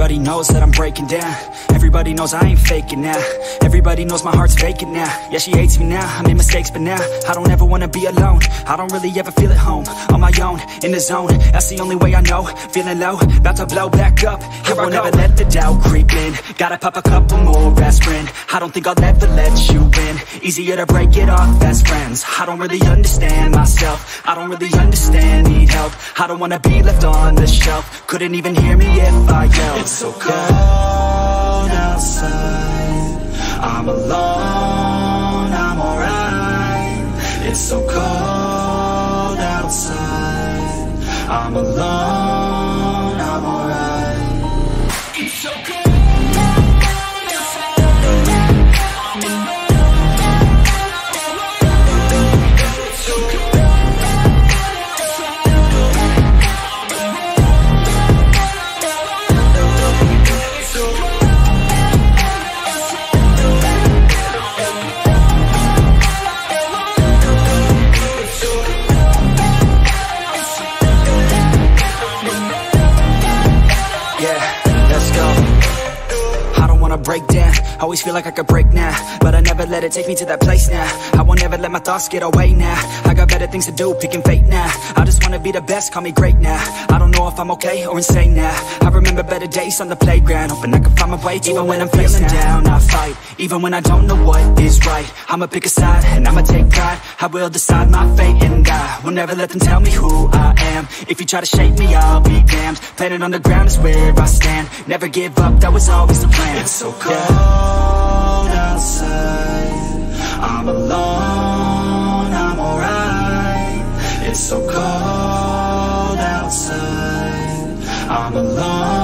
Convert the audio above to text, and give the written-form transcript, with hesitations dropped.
Everybody knows that I'm breaking down. Everybody knows I ain't faking now. Everybody knows my heart's vacant now. Yeah, she hates me now, I made mistakes, but now I don't ever wanna be alone. I don't really ever feel at home. On my own, in the zone, that's the only way I know. Feeling low, about to blow back up. Here I won't ever let the doubt creep in. Gotta pop a couple more aspirin. I don't think I'll ever let you in. Easier to break it off best friends. I don't really understand myself. I don't really understand, need help. I don't wanna be left on the shelf. Couldn't even hear me if I yelled. It's so cold outside, I'm alone, I'm alright. It's so cold outside, I'm alone, I'm alright. It's so cold. Break down, always feel like I could break now, but I never let it take me to that place now. I won't ever let my thoughts get away now. I got better things to do, picking fate now. I just wanna be the best, call me great now. I don't know if I'm okay or insane now. I remember better days on the playground, hoping I can find my way to even when I'm feeling down. I fight, even when I don't know what is right. I'ma pick a side, and I'ma take pride. I will decide my fate, and I will never let them tell me who I am. If you try to shake me, I'll be damned. Planet on the ground is where I stand. Never give up, that was always the plan. It's so cold outside, I'm alone, I'm alright. It's so cold outside, I'm alone.